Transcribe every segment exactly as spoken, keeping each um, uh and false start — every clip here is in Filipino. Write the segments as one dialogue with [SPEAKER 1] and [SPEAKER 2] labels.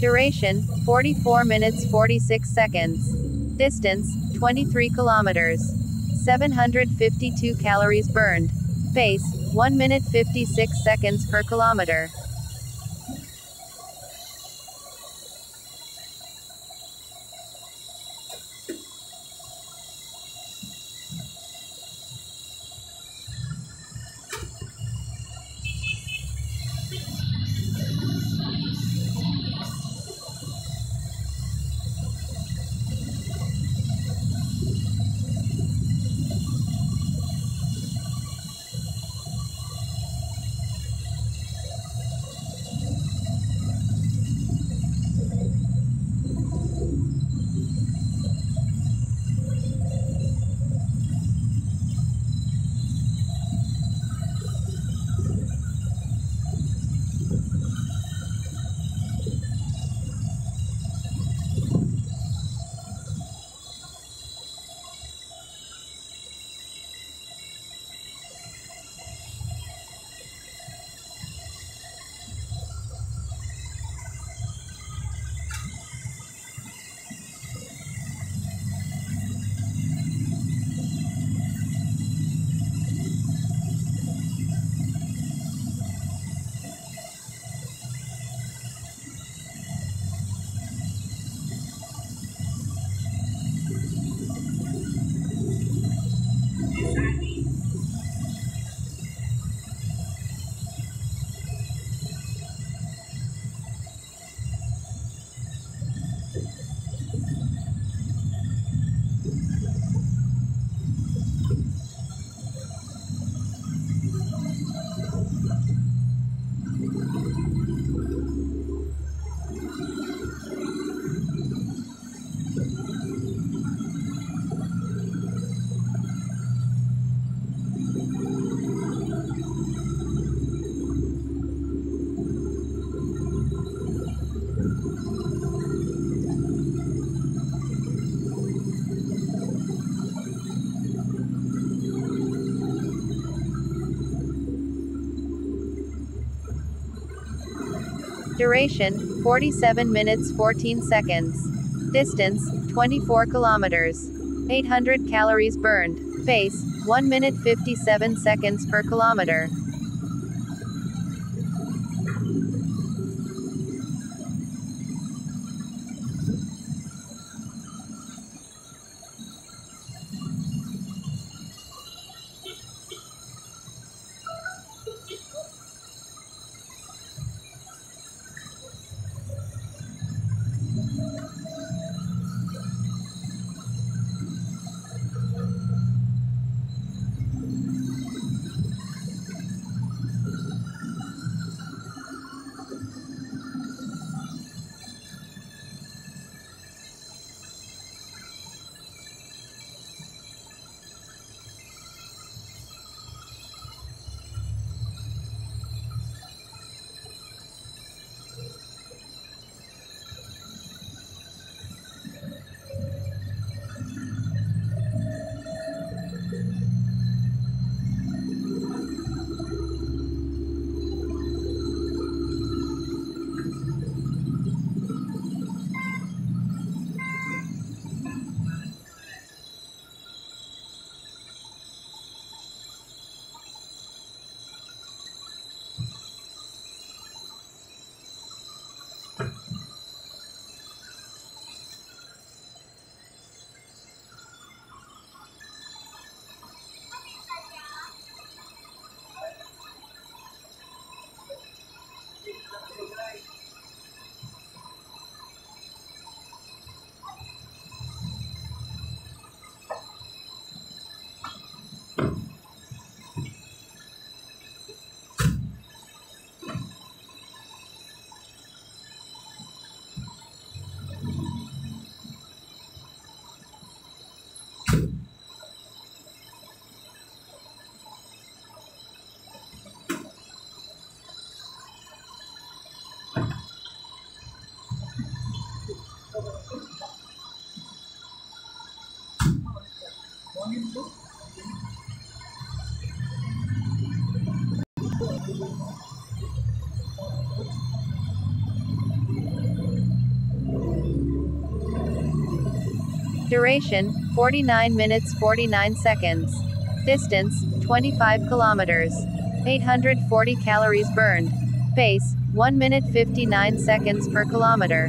[SPEAKER 1] Duration, forty-four minutes forty-six seconds. Distance, twenty-three kilometers. seven hundred fifty-two calories burned. Pace, one minute fifty-six seconds per kilometer. Duration, forty-seven minutes fourteen seconds. Distance, twenty-four kilometers. eight hundred calories burned. Pace, one minute fifty-seven seconds per kilometer. Duration, forty-nine minutes forty-nine seconds. Distance, twenty-five kilometers. eight hundred forty calories burned. Pace, one minute fifty-nine seconds per kilometer.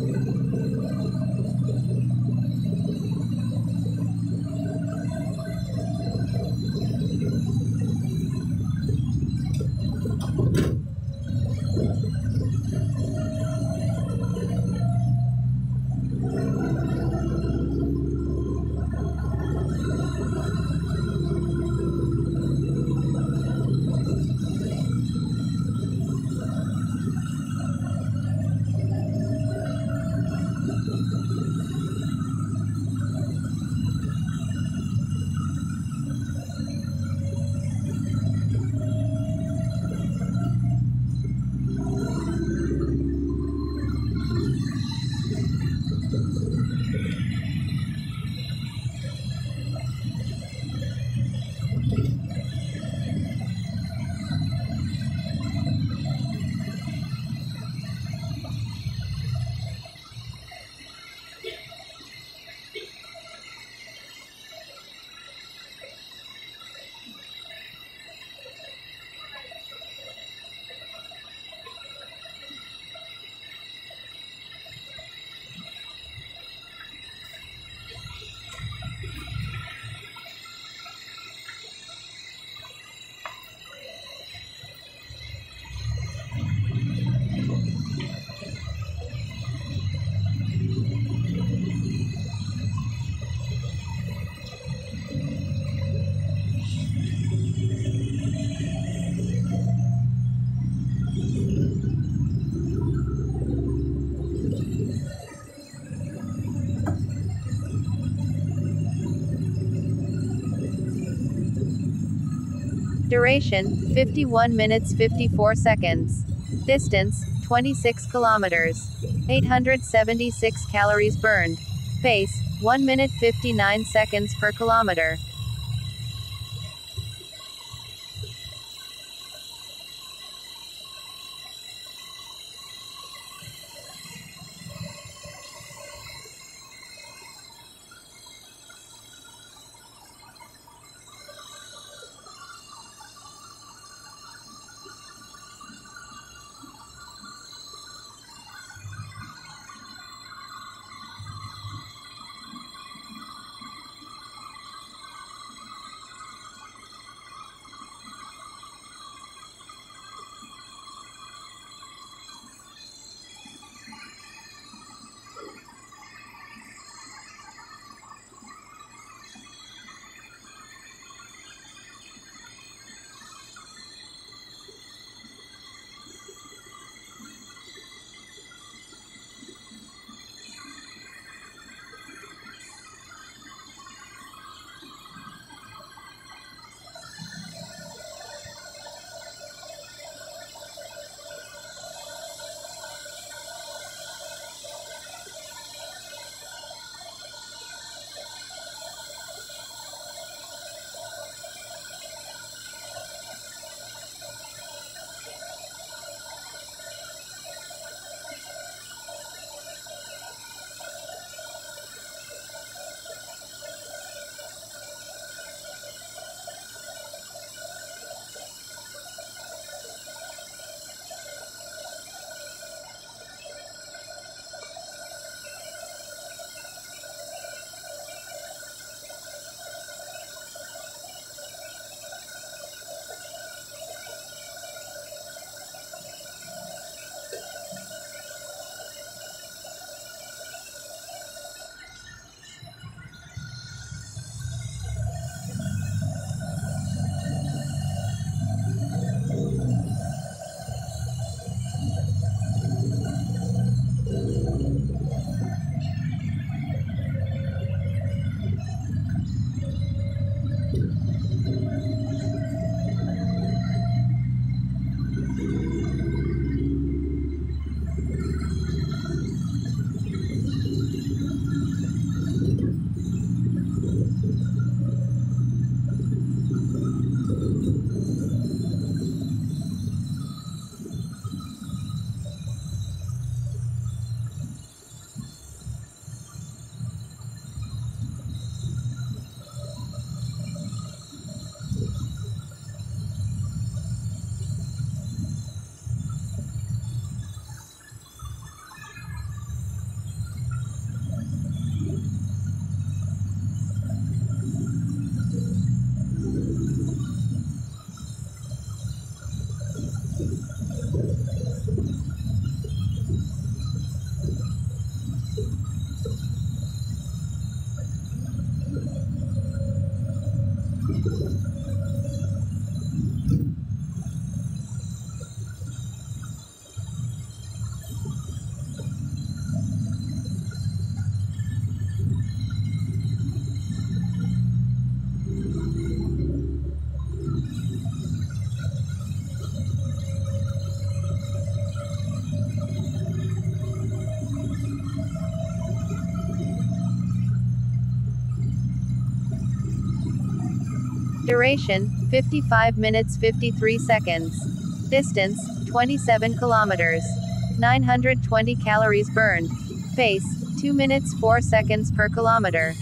[SPEAKER 1] Duration, fifty-one minutes fifty-four seconds. Distance, twenty-six kilometers. eight hundred seventy-six calories burned. Pace, one minute fifty-nine seconds per kilometer. Duration, fifty-five minutes fifty-three seconds. Distance, twenty-seven kilometers. nine hundred twenty calories burned. Pace, two minutes four seconds per kilometer.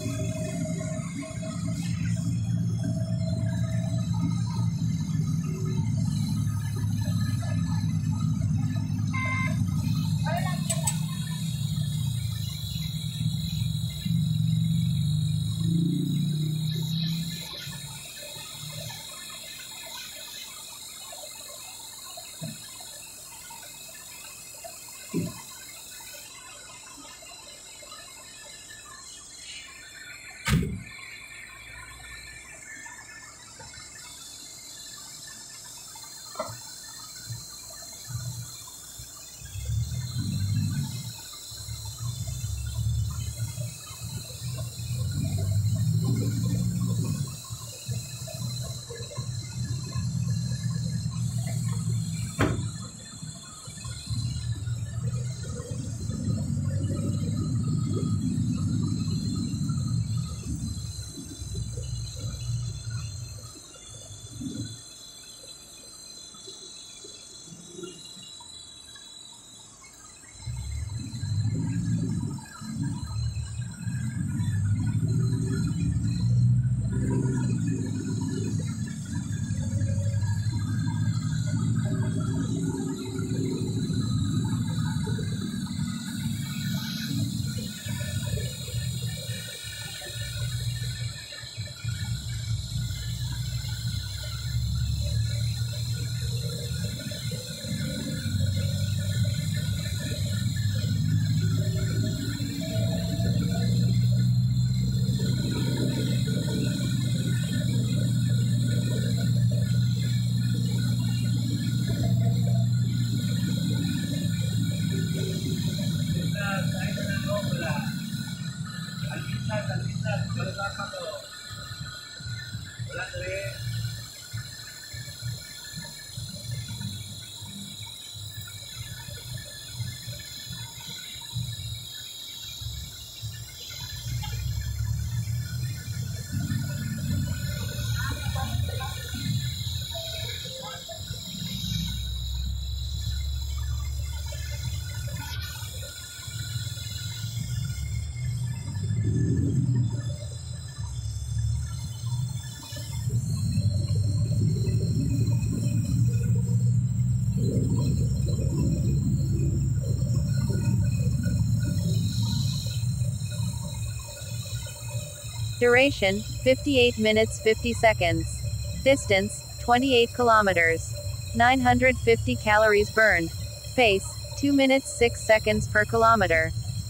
[SPEAKER 1] Duration, fifty-eight minutes fifty seconds. Distance, twenty-eight kilometers. nine hundred fifty calories burned. Pace, two minutes six seconds per kilometer.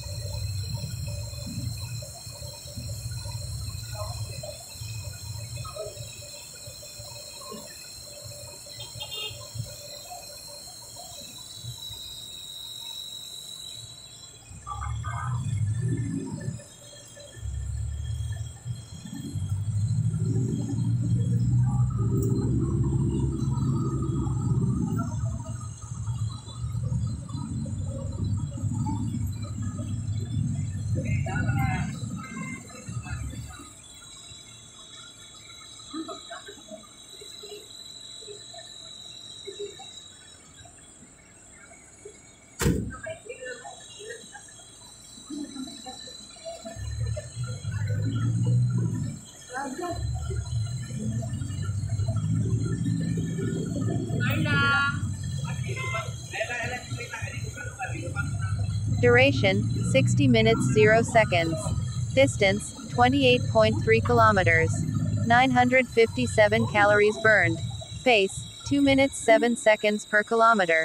[SPEAKER 1] Duration, sixty minutes zero seconds. Distance, twenty-eight point three kilometers. nine hundred fifty-seven calories burned. Pace, two minutes seven seconds per kilometer.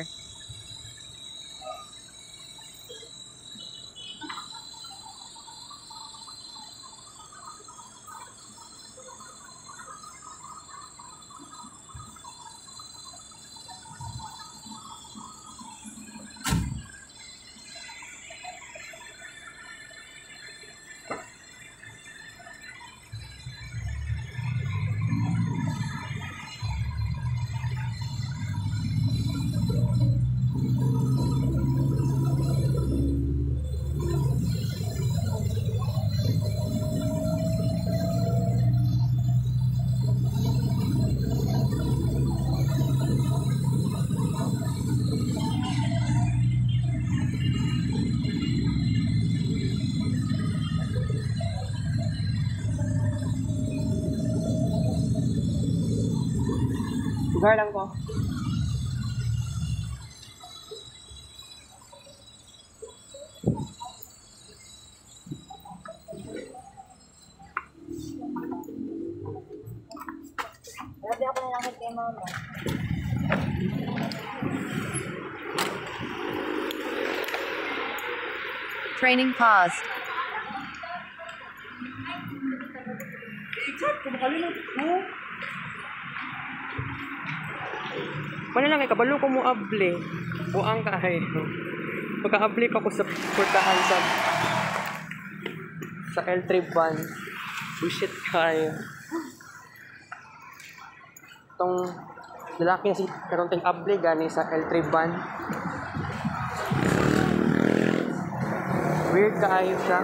[SPEAKER 2] Bar lang ko.
[SPEAKER 3] Grabe ako na lang kay mama.
[SPEAKER 1] Training paused.
[SPEAKER 2] Wala lang, kabalo ko mo able. Buang kahay. Pagka-able pa ko sa portahan sa sa L three van. Bullshit kayo. Itong lalaki na si karonting able gani sa L three van. Weird kaayo siya.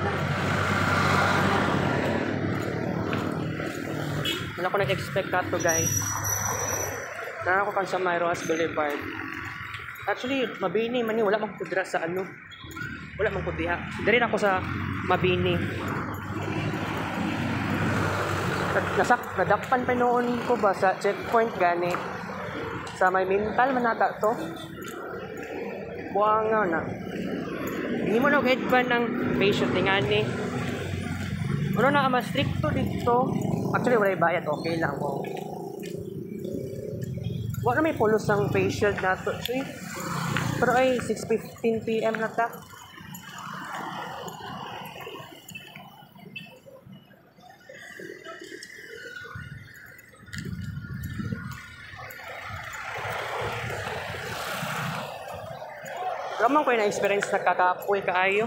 [SPEAKER 2] Wala ko nag-expect ka to, guys. Tara ko kan sa Mayroas Boulevard. Actually, Mabini man ni wala mang kudra sa ano. Wala mang kudiha. Dari ako sa Mabini. Nasak nadakpan pa noon ko ba sa checkpoint gani. Sa may mental man nata to. Buang na. Hindi mo nag-headband ng patient ni ngani. Ano na mas stricto dito. Actually, wala bayad. Okay lang. Oh. Wala may pulos ng face shield na to. See? Pero ay, six fifteen p m na ta. Ramang ko yung na-experience na kakapoy kaayo.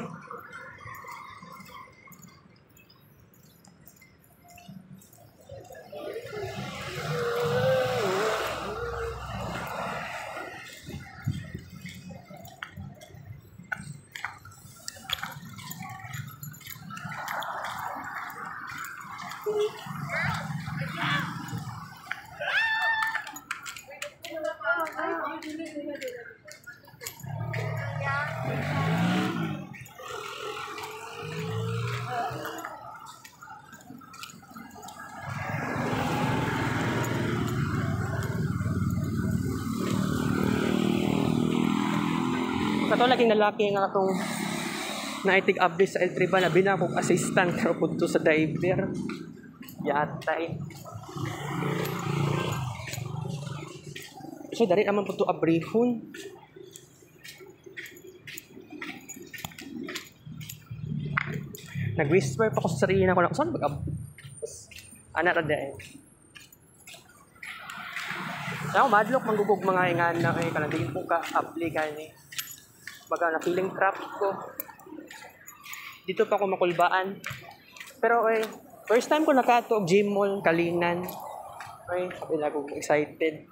[SPEAKER 2] Kato laging lalaki nga akong naitig update sa L three ba na binakog assistant pero punto sa driver. Yatay. So, dari naman po ito abrihon. Nag-whisper pa ko sa sarili na ko na, saan mag-ab... Anak na dahil. Ako, madlock, manggugog mga ingan na kayo, kalandingin po ka, apply ka ni. Baga na feeling trap ko. Dito pa ako makulbaan. Pero eh, first time ko nakato gym mall, Kalinan. Okay, sabi na ako excited.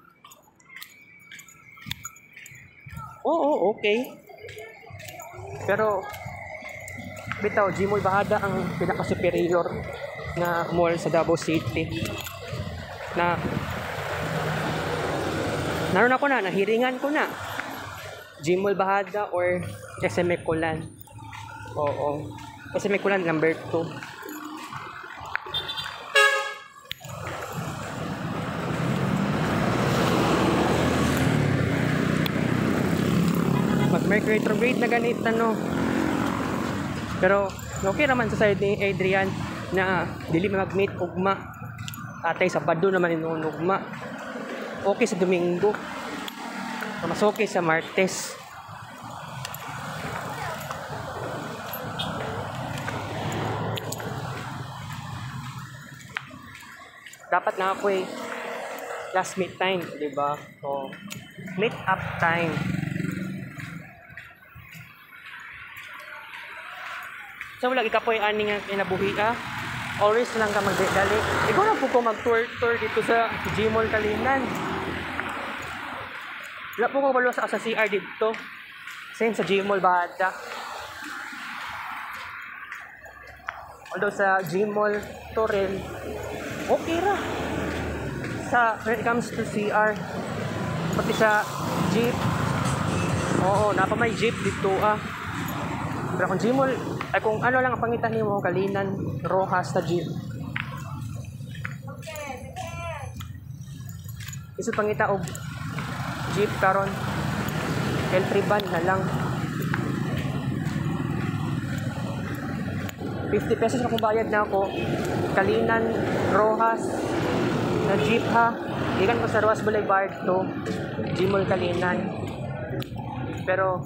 [SPEAKER 2] Oo, okay. Pero, bitaw, gym mall Bahada ang pinaka-superior na mall sa Davao City. Na, naroon ako na, nahiringan ko na. Gym mall Bahada or S M E Kulan. Oo. S M E Kulan number two. Mag-mercury retrograde na ganit ano. Pero okay naman sa side ni Adrian na dili mag-meet ugma. Atay Sabado naman inunugma. Okay sa Domingo. Mas okay sa Martes. Dapat na ako eh last meet time, di ba? So, meet up time. So, wala ikapoy ani nga kinabuhi ah. Always lang ka magdali. Ikaw na po ko mag-tour-tour dito sa Gym Mall Kalinan. Wala po ko balo sa, sa C R dito. Same sa Gym Mall Bahada. Although sa Gym Mall Torrel, okay ra. Sa, when it comes to C R, pati sa jeep, oo, napamay jeep dito ah. Pero kung Gym Mall, ay kung ano lang ang pangitan niyo mo, Kalinan, Rojas na jeep. Isod pangita og jeep karon L three van na lang. fifty pesos na kung bayad na ako. Kalinan, Rojas, na jeep ha. Ikan ko sa Rojas Boulevard to Gmall Kalinan. Pero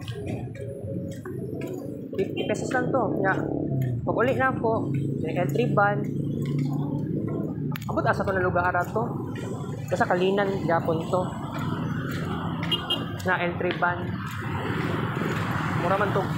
[SPEAKER 2] fifty pesos lang to. Nga, pag uli na ako, yung L three van, abot asa ko na lugar to. Kasi Kalinan, Japon to. Na L three van. Mura man to.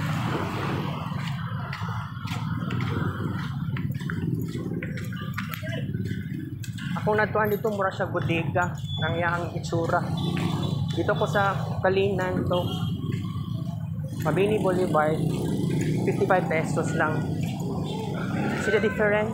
[SPEAKER 2] Kung natuan dito, mura siya bodega ng iyang itsura. Dito ko sa Kalinan to Mabini Boulevard, fifty-five pesos lang. See the difference?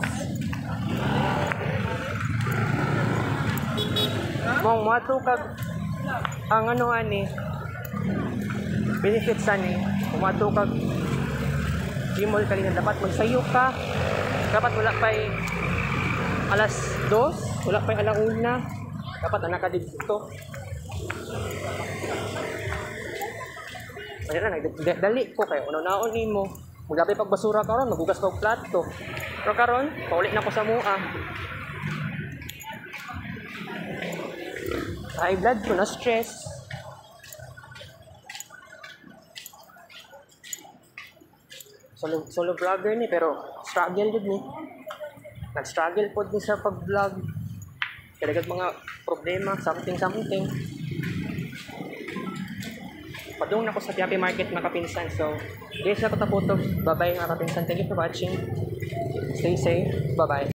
[SPEAKER 2] Mong mato kag ang ano ani benefits ani, kung mato kag Gmall Kalinan, dapat magsayo ka, dapat wala pa'y alas dos, wala pa yung alauna. Dapat anak ka dito. Ayun na, nagdali ko kayo. Unaw-naon ni mo. Magdabay pagbasura karon, magugas ko plato. Pero karon, paulit na ko sa mua. High blood ko, na stress. Solo, solo vlogger ni, pero struggle yun ni. Nag-struggle po din sa pag-vlog. Kadagat mga problema, something-something. Padung na ko sa Quiapo Market mga kapinsan. So, guys, na ko tapos. Bye-bye mga kapinsan. Thank you for watching. Stay safe. Bye-bye.